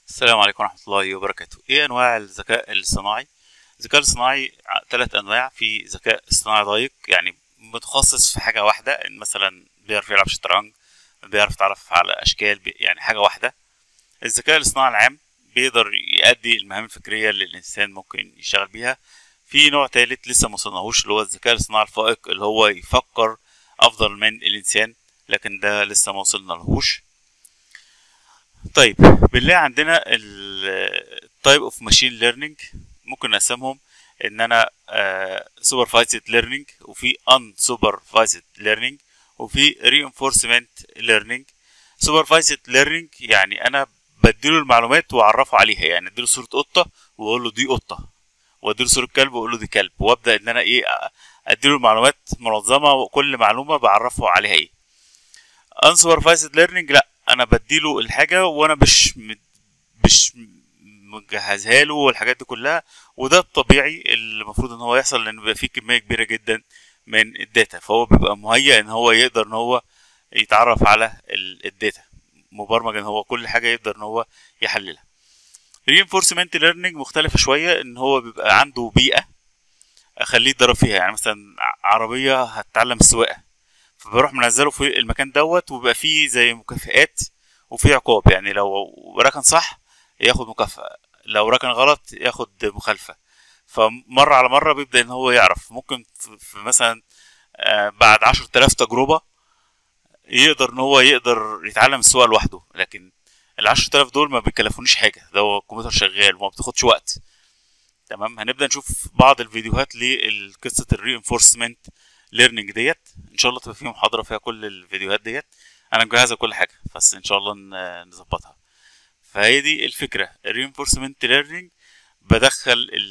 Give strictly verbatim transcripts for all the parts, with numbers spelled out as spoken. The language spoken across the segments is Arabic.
السلام عليكم ورحمة الله وبركاته. ايه انواع الذكاء الاصطناعي؟ الذكاء الاصطناعي ثلاث انواع. في ذكاء اصطناعي ضيق، يعني متخصص في حاجة واحدة، إن مثلا بيعرف يلعب شطرنج، بيعرف يتعرف على اشكال، بي- يعني حاجة واحدة. الذكاء الاصطناعي العام بيقدر يؤدي المهام الفكرية اللي الانسان ممكن يشتغل بيها. في نوع تالت لسه موصلناهوش، اللي هو الذكاء الاصطناعي الفائق، اللي هو يفكر افضل من الانسان، لكن ده لسه موصلنالهوش. طيب، بنلاقي عندنا التايب اوف ماشين ليرنينج، ممكن نقسمهم ان انا سوبرفايزد ليرنينج، وفي ان سوبرفايزد ليرنينج، وفي رينفورسمنت ليرنينج. سوبرفايزد ليرنينج يعني انا بديله المعلومات واعرفه عليها، يعني اديله صورة قطة واقول له دي قطة، واديله صورة كلب واقول له دي كلب، وابدا ان انا ايه، اديله المعلومات منظمة، وكل معلومة بعرفه عليها ايه. unsupervised learning لا، انا بديله الحاجه وانا مش مد- مش مجهزها له والحاجات دي كلها. وده الطبيعي اللي المفروض ان هو يحصل، لان بيبقى فيه كميه كبيره جدا من الداتا، فهو بيبقى مهيأ ان هو يقدر ان هو يتعرف على ال- الداتا، مبرمج ان هو كل حاجه يقدر ان هو يحللها. reinforcement learning مختلفه شويه، ان هو بيبقى عنده بيئه اخليه يتدرب فيها، يعني مثلا عربيه هتتعلم السواقه، فبروح منزله في المكان دوت، وبيبقى فيه زي مكافئات وفي عقاب، يعني لو ركن صح ياخد مكافأة، لو ركن غلط ياخد مخالفة. فمرة على مرة بيبدأ ان هو يعرف، ممكن في في مثلا آه، بعد عشر تلاف تجربة يقدر ان هو يقدر يتعلم السواقة لوحده. لكن العشر تلاف دول ما بيكلفونيش حاجة، ده هو الكمبيوتر شغال وما بتاخدش وقت. تمام، هنبدأ نشوف بعض الفيديوهات لقصة الرينفورسمنت ليرنينج ديت، ان شاء الله تبقى في محاضرة فيها كل الفيديوهات ديت. انا مجهزة كل حاجة، بس ان شاء الله ن- نظبطها. فهي دي الفكرة، الرينفورسمنت ليرنينج. بدخل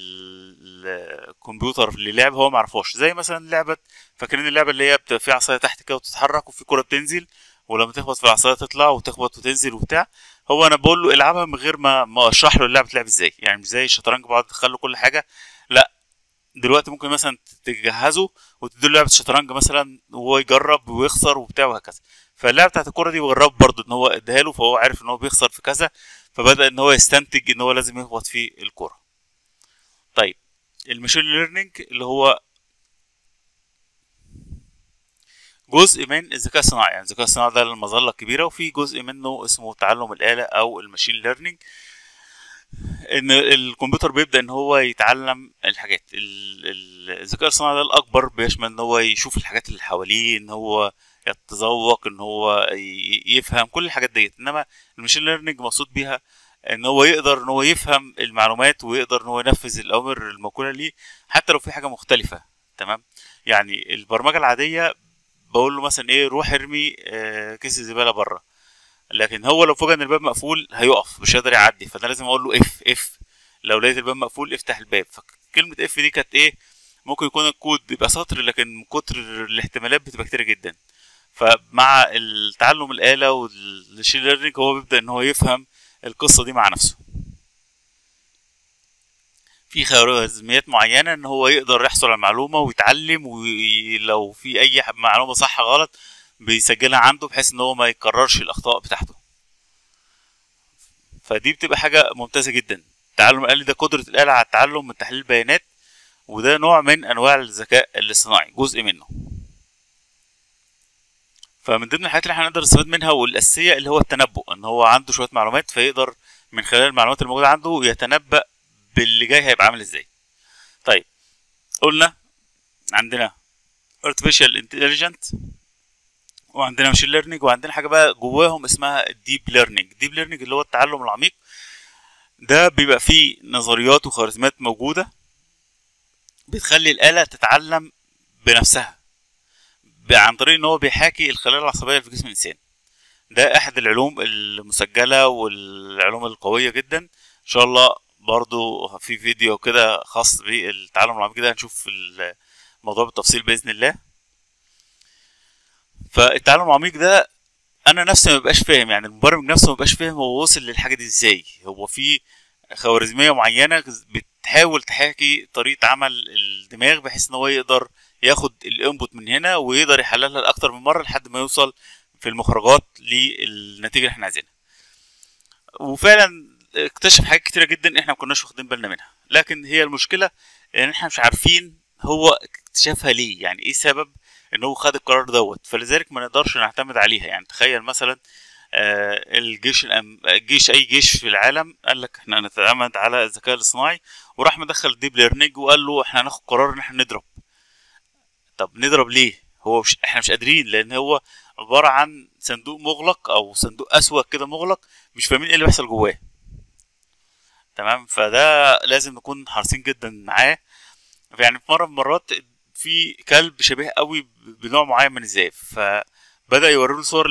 ال- الكمبيوتر للعب هو معرفوش، زي مثلا لعبة، فاكرين اللعبة اللي هي بتبقى فيها عصاية تحت كده وتتحرك وفي كرة بتنزل، ولما تخبط في العصاية تطلع وتخبط وتنزل وبتاع. هو انا بقول له العبها من غير ما ما اشرح له اللعبة بتلعب ازاي، يعني مش زي الشطرنج بقعد ادخل له كل حاجة. لا، دلوقتي ممكن مثلا تجهزه وتديله لعبة شطرنج مثلا وهو يجرب ويخسر وبتاع وهكذا. فاللعبة بتاعت الكورة دي جرب برضه ان هو اداها له، فهو عارف ان هو بيخسر في كذا، فبدأ ان هو يستنتج ان هو لازم يخبط في الكورة. طيب، الماشين ليرنينج اللي هو جزء من الذكاء الصناعي، يعني الذكاء الصناعي ده المظلة الكبيرة، وفي جزء منه اسمه تعلم الآلة او الماشين ليرنينج، ان الكمبيوتر بيبدا ان هو يتعلم الحاجات. ال- ال- الذكاء الصناعي ده الاكبر بيشمل ان هو يشوف الحاجات اللي حواليه، ان هو يتذوق، ان هو ي- يفهم كل الحاجات ديت. انما المشين ليرنينج مقصود بيها ان هو يقدر ان هو يفهم المعلومات، ويقدر ان هو ينفذ الاوامر الموكوله ليه، حتى لو في حاجه مختلفه. تمام، يعني البرمجه العاديه بقول له مثلا ايه، روح ارمي آه، كيس الزباله بره، لكن هو لو فوجئ ان الباب مقفول هيقف مش هيقدر يعدي، فانا لازم اقول له اف اف، لو لقيت الباب مقفول افتح الباب. فكلمه اف دي كانت ايه، ممكن يكون الكود بيبقى سطر، لكن من كتر الاحتمالات بتبقى كتيره جدا. فمع التعلم الآلة والماشين ليرنينج هو بيبدأ ان هو يفهم القصة دي مع نفسه. في خوارزميات معينة ان هو يقدر يحصل على المعلومة ويتعلم، ولو في اي معلومة صح غلط بيسجلها عنده، بحيث ان هو ما يكررش الاخطاء بتاعته. فدي بتبقى حاجة ممتازة جدا. التعلم الآلي ده قدرة الآلة على التعلم من تحليل البيانات، وده نوع من أنواع الذكاء الاصطناعي، جزء منه. فمن ضمن الحاجات اللي احنا نقدر نستفاد منها والأساسية اللي هو التنبؤ، إن هو عنده شوية معلومات فيقدر من خلال المعلومات الموجودة عنده يتنبأ باللي جاي هيبقى عامل ازاي. طيب، قلنا عندنا artificial intelligence، وعندنا machine learning، وعندنا حاجة بقى جواهم اسمها deep learning. deep learning اللي هو التعلم العميق، ده بيبقى فيه نظريات وخوارزميات موجودة بتخلي الآلة تتعلم بنفسها، ب- عن طريق ان هو بيحاكي الخلايا العصبية اللي في جسم الإنسان. ده أحد العلوم المسجلة والعلوم القوية جدا. إن شاء الله برضو في فيديو كده خاص بالتعلم العميق ده، هنشوف الموضوع بالتفصيل بإذن الله. فالتعلم العميق ده أنا نفسي ما بقاش فاهم، يعني المبرمج نفسه ما بقاش فاهم هو وصل للحاجة دي ازاي. هو في خوارزمية معينة بتحاول تحاكي طريقة عمل الدماغ، بحيث ان هو يقدر ياخد الانبوت من هنا ويقدر يحللها لأكتر من مرة لحد ما يوصل في المخرجات للنتيجة اللي احنا عايزينها. وفعلا اكتشف حاجات كتيره جدا احنا ما كناش واخدين بالنا منها، لكن هي المشكله ان احنا مش عارفين هو اكتشفها ليه، يعني ايه سبب ان هو خد القرار دوت، فلذلك ما نقدرش نعتمد عليها. يعني تخيل مثلا آه الجيش الأم... الجيش اي جيش في العالم قال لك احنا هنعتمد على الذكاء الاصطناعي، وراح مدخل الديب ليرنينج وقال له احنا هناخد قرار ان احنا نضرب. طب نضرب ليه؟ هو مش احنا مش قادرين، لان هو عباره عن صندوق مغلق او صندوق اسود كده مغلق، مش فاهمين ايه اللي بيحصل جواه. تمام، فده لازم نكون حريصين جدا معاه. يعني في مره من المرات في كلب شبيه قوي بنوع معين من الذئاب، فبدا يوروا له صور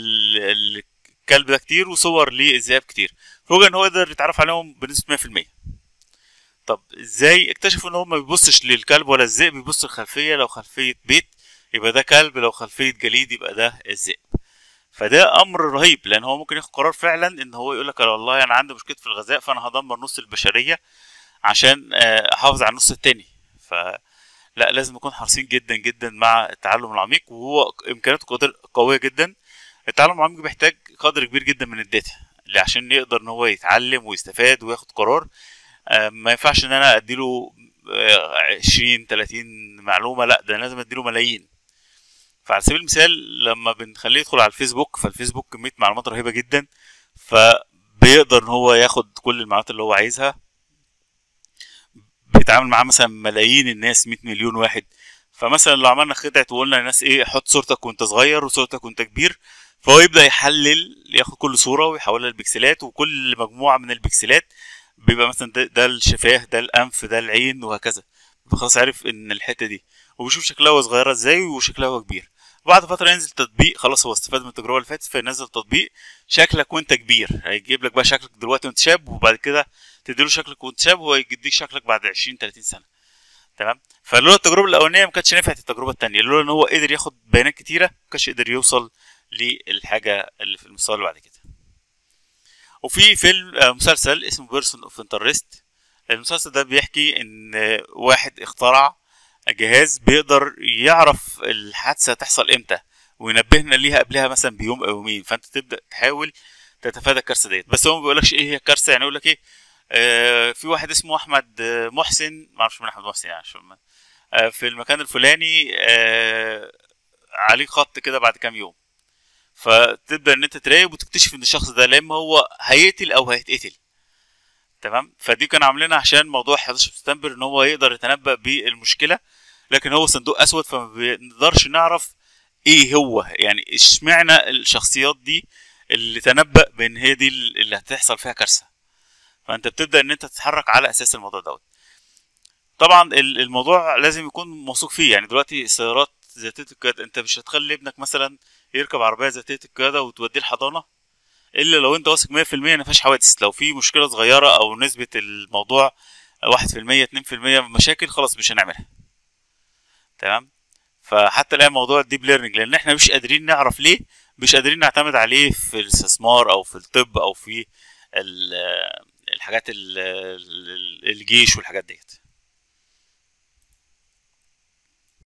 الكلب ده كتير وصور للذئاب كتير، فوجئ ان هو يقدر يتعرف عليهم بنسبه مية في المية. طب ازاي؟ اكتشفوا ان هو ما بيبصش للكلب ولا الذئب، بيبص للخلفيه، لو خلفيه بيت يبقى ده كلب، لو خلفيه جليد يبقى ده الذئب. فده امر رهيب، لان هو ممكن ياخد قرار فعلا ان هو يقول لك والله انا عندي مشكله في الغذاء فانا هدمر نص البشريه عشان احافظ على النص التاني. فلا، لازم نكون حريصين جدا جدا مع التعلم العميق، وهو امكانياته قويه جدا. التعلم العميق بيحتاج قدر كبير جدا من الداتا اللي عشان يقدر ان هو يتعلم ويستفاد وياخد قرار. ما ينفعش ان انا اديله عشرين تلاتين معلومه، لا ده انا لازم اديله ملايين. فعلى سبيل المثال لما بنخليه يدخل على الفيسبوك، فالفيسبوك كميه معلومات رهيبه جدا، فبيقدر ان هو ياخد كل المعلومات اللي هو عايزها. بيتعامل معاه مثلا ملايين الناس، مية مليون واحد. فمثلا لو عملنا خدعه وقلنا للناس ايه، حط صورتك وانت صغير وصورتك وانت كبير، فهو يبدا يحلل، ياخد كل صوره ويحولها لبكسلات، وكل مجموعه من البكسلات بيبقى مثلا ده, ده الشفاه، ده الانف، ده العين، وهكذا. خلاص عارف ان الحته دي، وبيشوف شكلها وهو صغيره ازاي وشكلها وهو كبير. بعد فتره ينزل تطبيق، خلاص هو استفاد من التجربه اللي فاتت، فينزل تطبيق شكلك وانت كبير، هيجيب لك بقى شكلك دلوقتي وانت شاب، وبعد كده تديله شكلك وانت شاب وهو يديك شكلك بعد عشرين تلاتين سنه. تمام، فلولا التجربه الاولانيه ما كانتش نفعت التجربه الثانيه، لولا ان هو قدر ياخد بيانات كتيره ما كانش قدر يوصل للحاجه اللي في المستوى اللي بعد كده. وفي فيلم مسلسل اسمه بيرسون اوف انترست. المسلسل ده بيحكي ان واحد اخترع جهاز بيقدر يعرف الحادثه تحصل امتى وينبهنا ليها قبلها مثلا بيوم او يومين، فانت تبدا تحاول تتفادى الكارثه ديت. بس هو ما بيقولكش ايه هي الكارثه، يعني يقول لك ايه، آه في واحد اسمه احمد محسن، ما اعرفش مين احمد محسن يعني، آه في المكان الفلاني آه عليه خط كده بعد كام يوم. فتبدا ان انت تراقب وتكتشف ان الشخص ده لا اما هو هيقتل او هيتقتل. تمام، فدي كانوا عاملينها عشان موضوع حداشر سبتمبر، ان هو يقدر يتنبأ بالمشكله، لكن هو صندوق اسود فما بنقدرش نعرف ايه هو، يعني اشمعنى الشخصيات دي اللي تنبأ بان هي دي اللي هتحصل فيها كارثه. فانت بتبدا ان انت تتحرك على اساس الموضوع دوت. طبعا الموضوع لازم يكون موثوق فيه. يعني دلوقتي السيارات ذاتيه القياده، انت مش هتخلي ابنك مثلا يركب عربيه ذاتيه القياده وتوديه الحضانه الا لو انت واثق مية في المية ان مفيش حوادث. لو في مشكله صغيره او نسبه الموضوع واحد في المية اتنين في المية مشاكل، خلاص مش هنعملها. تمام، فحتى الان موضوع الديب ليرنينج، لان احنا مش قادرين نعرف ليه مش قادرين نعتمد عليه في الاستثمار او في الطب او في الحاجات الجيش والحاجات ديت.